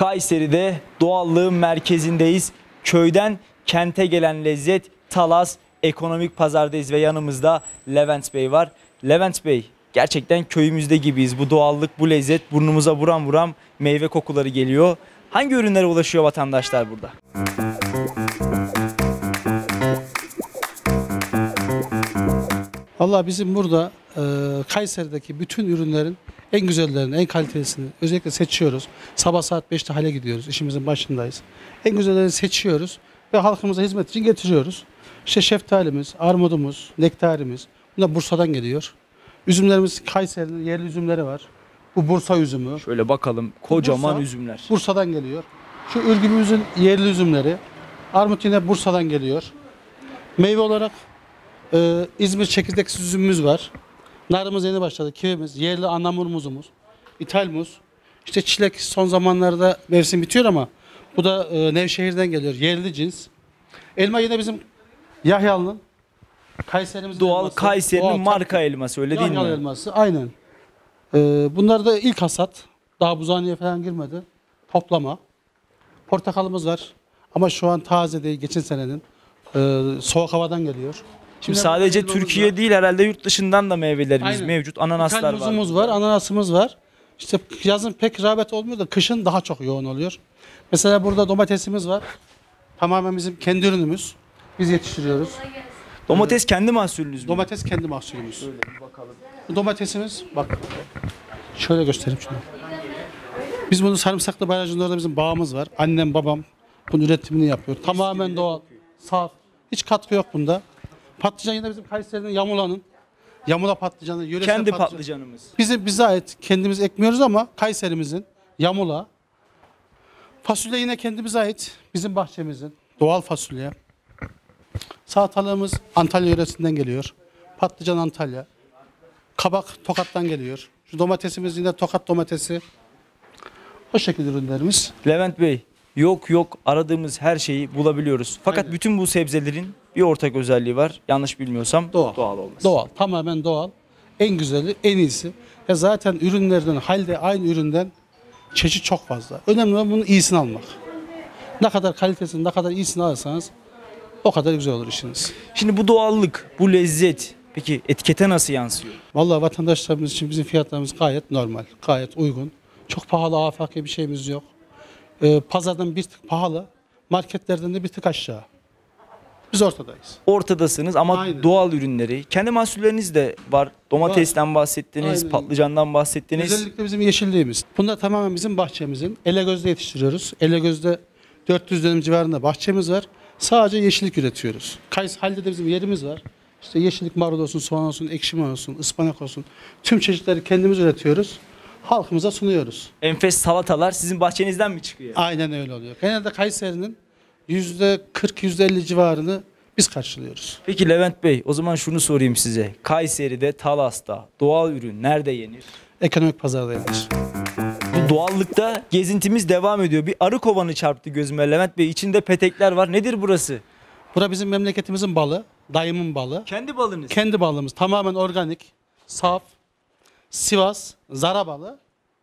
Kayseri'de doğallığın merkezindeyiz. Köyden kente gelen lezzet Talas Ekonomik Pazar'dayız ve yanımızda Levent Bey var. Levent Bey, gerçekten köyümüzde gibiyiz. Bu doğallık, bu lezzet burnumuza buram buram meyve kokuları geliyor. Hangi ürünlere ulaşıyor vatandaşlar burada? Vallahi bizim burada Kayseri'deki bütün ürünlerin en güzellerini, en kalitesini özellikle seçiyoruz. Sabah saat 5'te hale gidiyoruz, işimizin başındayız. En güzellerini seçiyoruz ve halkımıza hizmet için getiriyoruz. İşte şeftalimiz, armudumuz, nektarimiz, bunlar Bursa'dan geliyor. Üzümlerimiz Kayseri'nin yerli üzümleri var. Bu Bursa üzümü. Şöyle bakalım, kocaman Bursa, üzümler. Bursa'dan geliyor. Şu ürgümüzün yerli üzümleri. Armut yine Bursa'dan geliyor. Meyve olarak İzmir çekirdeksiz üzümümüz var. Narımız yeni başladı. Kivimiz, yerli anamur muzumuz, ithal muz. İşte çilek son zamanlarda mevsim bitiyor ama bu da Nevşehir'den geliyor. Yerli cins. Elma yine bizim Yahyalı'nın, Kayserimizin Doğal elması. Kayseri'nin Doğal, marka elması, öyle değil mi? Yahyalı elması, aynen. Bunlar da ilk hasat. Daha buzhaneye falan girmedi. Toplama. Portakalımız var. Ama şu an taze değil, geçen senenin. Soğuk havadan geliyor. Şimdi sadece Türkiye değil, herhalde yurt dışından da meyvelerimiz Aynen. mevcut. Ananaslar var. Muzumuz var, ananasımız var. İşte yazın pek rağbet olmuyor da kışın daha çok yoğun oluyor. Mesela burada domatesimiz var. Tamamen bizim kendi ürünümüz. Biz yetiştiriyoruz. Domates kendi mahsulünüz mü? Domates kendi mahsulümüz. Şöyle bir bakalım. Bu domatesimiz bak. Şöyle göstereyim şunu. Biz bunu Sarımsaklı Barajı'nda orada bizim bağımız var. Annem babam bunun üretimini yapıyor. Tamamen doğal, saf. Hiç katkı yok bunda. Patlıcan yine bizim Kayseri'nin Yamula'nın. Yamula patlıcanı, yöresel Kendi patlıcan. patlıcanımız. Bize ait, kendimiz ekmiyoruz ama Kayserimizin Yamula. Fasulye yine kendimize ait. Bizim bahçemizin doğal fasulye. Salatalığımız Antalya yöresinden geliyor. Patlıcan Antalya. Kabak Tokat'tan geliyor. Şu domatesimiz yine Tokat domatesi. O şekilde ürünlerimiz. Levent Bey, yok aradığımız her şeyi bulabiliyoruz. Fakat Aynen. bütün bu sebzelerin bir ortak özelliği var. Yanlış bilmiyorsam doğal olması. Doğal. Tamamen doğal. En güzeli, en iyisi. Ve zaten ürünlerden, halde aynı üründen çeşit çok fazla. Önemli olan bunun iyisini almak. Ne kadar kalitesini, ne kadar iyisini alırsanız o kadar güzel olur işiniz. Şimdi bu doğallık, bu lezzet peki etikete nasıl yansıyor? Vallahi vatandaşlarımız için bizim fiyatlarımız gayet normal, gayet uygun. Çok pahalı, afaki bir şeyimiz yok. Pazardan bir tık pahalı, marketlerden de bir tık aşağı. Biz ortadayız. Ortadasınız ama Aynen. doğal ürünleri, kendi mahsulleriniz de var. Domatesten bahsettiniz, Aynen. patlıcandan bahsettiniz. Özellikle bizim yeşilliğimiz. Bunlar tamamen bizim bahçemizin. Elegöz'de yetiştiriyoruz. Elegöz'de 400 dönüm civarında bahçemiz var. Sadece yeşillik üretiyoruz. Halde de bizim yerimiz var. İşte yeşillik, marul olsun, soğan olsun, ekşi olsun, ıspanak olsun. Tüm çeşitleri kendimiz üretiyoruz. Halkımıza sunuyoruz. Enfes salatalar sizin bahçenizden mi çıkıyor? Aynen öyle oluyor. Genelde Kayseri'nin %40-%50 civarını biz karşılıyoruz. Peki Levent Bey, o zaman şunu sorayım size. Kayseri'de, Talas'ta doğal ürün nerede yenir? Ekonomik pazarda yenir. Bu doğallıkta gezintimiz devam ediyor. Bir arı kovanı çarptı gözüme Levent Bey. İçinde petekler var. Nedir burası? Bura bizim memleketimizin balı, dayımın balı. Kendi balınız. Kendi balımız tamamen organik, saf, Sivas, Zara balı.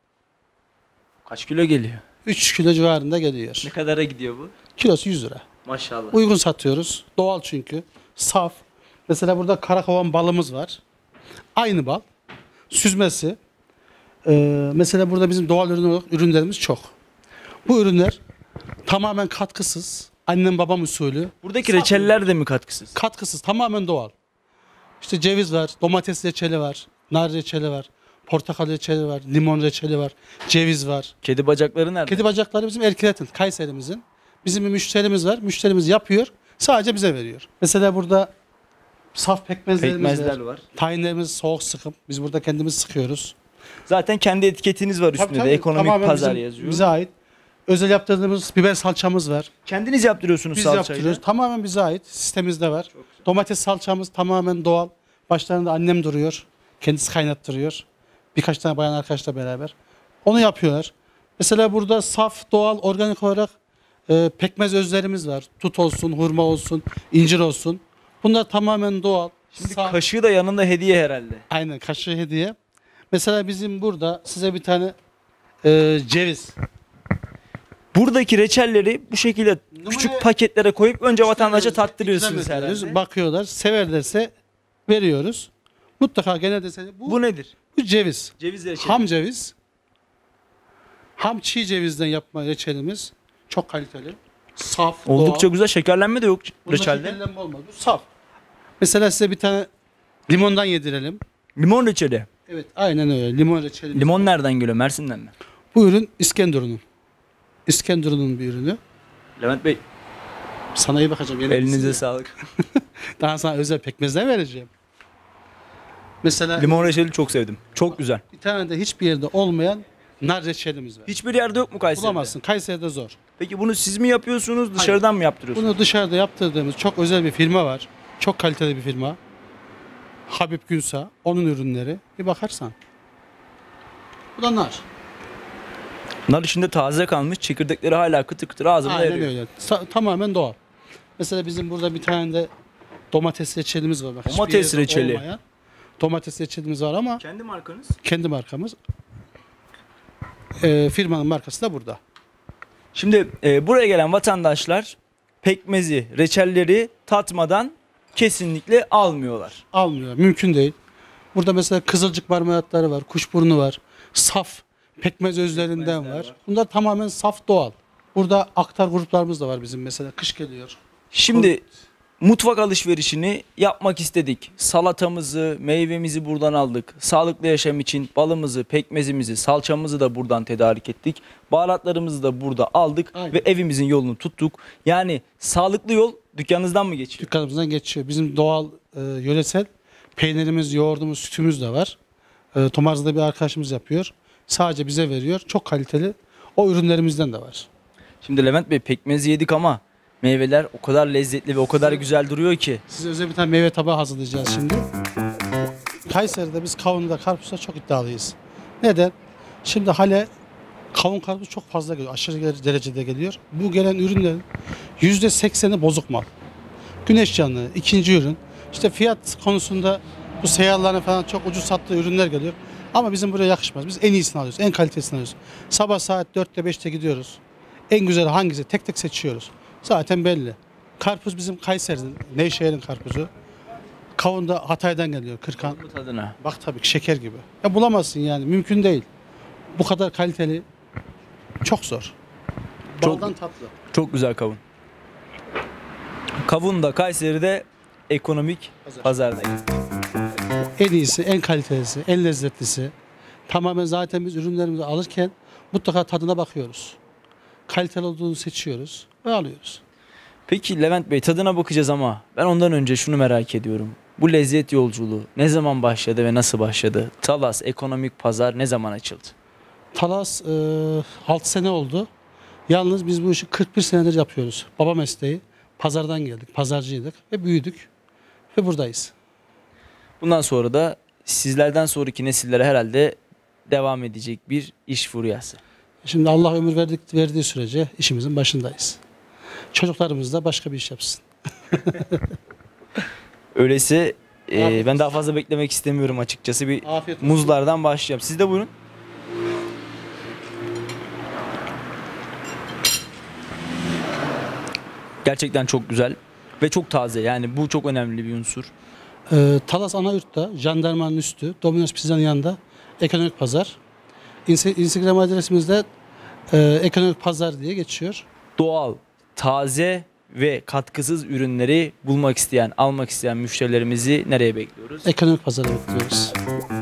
Kaç kilo geliyor? 3 kilo civarında geliyor. Ne kadara gidiyor bu? Kilosu 100 lira. Maşallah. Uygun satıyoruz. Doğal çünkü. Saf. Mesela burada karakovan balımız var. Aynı bal. Süzmesi. Mesela burada bizim doğal ürünlerimiz çok. Bu ürünler tamamen katkısız. Annem babam usulü. Buradaki Saf reçeller de mi katkısız? katkısız, tamamen doğal. İşte ceviz var, domates reçeli var, nar reçeli var, portakal reçeli var, limon reçeli var, ceviz var. Kedi bacakları nerede? Kedi bacakları bizim Erkilet'in, Kayserimizin. Bizim bir müşterimiz var, müşterimiz yapıyor, sadece bize veriyor. Mesela burada saf pekmezlerimiz Pekmezler var. var. Tayinlerimiz soğuk sıkım, biz burada kendimiz sıkıyoruz. Zaten kendi etiketiniz var üstünde Tabii, de. Ekonomik tamamen pazar bizim- yazıyor. Bize ait. Özel yaptırdığımız biber salçamız var. Kendiniz yaptırıyorsunuz Biz salçayı. yaptırıyoruz. Tamamen bize ait. Sistemimizde var. Domates salçamız tamamen doğal. Başlarında annem duruyor. Kendisi kaynattırıyor. Birkaç tane bayan arkadaşla beraber. Onu yapıyorlar. Mesela burada saf, doğal, organik olarak pekmez özlerimiz var. Tut olsun, hurma olsun, incir olsun. Bunlar tamamen doğal. Şimdi saf. kaşığı da yanında hediye herhalde. Aynen, kaşığı hediye. Mesela bizim burada size bir tane ceviz. Buradaki reçelleri bu şekilde küçük paketlere koyup önce vatandaşa tattırıyorsunuz İkram ediyoruz, herhalde. bakıyorlar, severlerse veriyoruz. Mutlaka genelde Bu nedir? bu ceviz. Ceviz reçeli. Ham ceviz. Ham çiğ cevizden yapma reçelimiz. Çok kaliteli. Saf, Oldukça doğal. güzel, şekerlenme de yok Bunda reçelde. şekerlenme olmaz. Bu saf. Mesela size bir tane limondan yedirelim. Limon reçeli. Evet, aynen öyle. Limon reçeli. Limon nereden geliyor? Mersin'den mi? Bu ürün İskenderun'un. İskenderun'un bir ürünü. Levent Bey, Sana iyi bakacağım. Yine elinize sağlık. Daha sana özel pekmezler vereceğim. Mesela Limon reçeli çok sevdim. Çok güzel. bir tane de hiçbir yerde olmayan nar reçelimiz var. Hiçbir yerde yok mu Kayseri'de? Bulamazsın. Kayseri'de zor. Peki bunu siz mi yapıyorsunuz, dışarıdan mı yaptırıyorsunuz? Bunu dışarıda yaptırdığımız çok özel bir firma var. Çok kaliteli bir firma. Habib Günsa. Onun ürünleri. Bir bakarsan. Bu da nar. Nar içinde taze kalmış, çekirdekleri hala kıtır kıtır ağzımda Aynen eriyor. öyle. Tamamen doğal. Mesela bizim burada bir tane de domates reçelimiz var. Bak, hiçbir Domates yerde reçeli. olmayan domates reçelimiz var ama Kendi markanız? kendi markamız. Firmanın markası da burada. Şimdi buraya gelen vatandaşlar pekmezi, reçelleri tatmadan kesinlikle almıyorlar. Almıyor. Mümkün değil. Burada mesela kızılcık marmelatları var, kuşburnu var, saf pekmez özlerinden Pekmezler var. var. Bunlar tamamen saf doğal. Burada aktar gruplarımız da var bizim mesela. Kış geliyor. Şimdi mutfak alışverişini yapmak istedik. Salatamızı, meyvemizi buradan aldık. Sağlıklı yaşam için balımızı, pekmezimizi, salçamızı da buradan tedarik ettik. Baharatlarımızı da burada aldık Aynen. ve evimizin yolunu tuttuk. Yani sağlıklı yol dükkanınızdan mı geçiyor? Dükkanımızdan geçiyor. Bizim doğal, yöresel peynirimiz, yoğurdumuz, sütümüz de var. Tomarza'da bir arkadaşımız yapıyor. Sadece bize veriyor. Çok kaliteli. O ürünlerimizden de var. Şimdi Levent Bey, pekmezi yedik ama meyveler o kadar lezzetli ve o kadar güzel duruyor ki. Size özel bir tane meyve tabağı hazırlayacağız şimdi. Kayseri'de biz kavunda, karpuzda çok iddialıyız. Neden? Şimdi hale kavun karpuz çok fazla geliyor. Aşırı derecede geliyor. Bu gelen ürünlerin %80'i bozuk mal. Güneş yanığı, ikinci ürün. İşte fiyat konusunda bu seyyarların falan çok ucuz sattığı ürünler geliyor. Ama bizim buraya yakışmaz. Biz en iyisini alıyoruz, en kalitesini alıyoruz. Sabah saat 4'te 5'te gidiyoruz. En güzeli hangisi? Tek tek seçiyoruz. Zaten belli. Karpuz bizim Kayseri'nin, Nevşehir'in karpuzu. Kavun da Hatay'dan geliyor, Kırkan. Bu tadına. Bak tabii ki şeker gibi. Ya bulamazsın yani, mümkün değil. Bu kadar kaliteli çok zor. Çok- Baldan tatlı. Çok güzel kavun. Kavun da Kayseri'de ekonomik pazardayız. En iyisi, en kalitelisi, en lezzetlisi. Tamamen zaten biz ürünlerimizi alırken mutlaka tadına bakıyoruz. Kaliteli olduğunu seçiyoruz ve alıyoruz. Peki Levent Bey, tadına bakacağız ama ben ondan önce şunu merak ediyorum. Bu lezzet yolculuğu ne zaman başladı ve nasıl başladı? Talas Ekonomik Pazar ne zaman açıldı? Talas 6 sene oldu. Yalnız biz bu işi 41 senedir yapıyoruz. Baba mesleği. Pazardan geldik, pazarcıydık ve büyüdük ve buradayız. Bundan sonra da sizlerden sonraki nesillere herhalde devam edecek bir iş furyası. Şimdi Allah ömür verdiği sürece işimizin başındayız. Çocuklarımız da başka bir iş yapsın. Öyleyse Afiyet ben daha fazla beklemek istemiyorum açıkçası. Bir Afiyet olsun. muzlardan başlayacağım. Siz de buyurun. Gerçekten çok güzel ve çok taze. Yani bu çok önemli bir unsur. Talas Anayurt'ta, jandarmanın üstü, Domino's Pizza'nın yanında ekonomik pazar. Instagram adresimizde ekonomik pazar diye geçiyor. Doğal, taze ve katkısız ürünleri bulmak isteyen, almak isteyen müşterilerimizi nereye bekliyoruz? Ekonomik pazara bekliyoruz.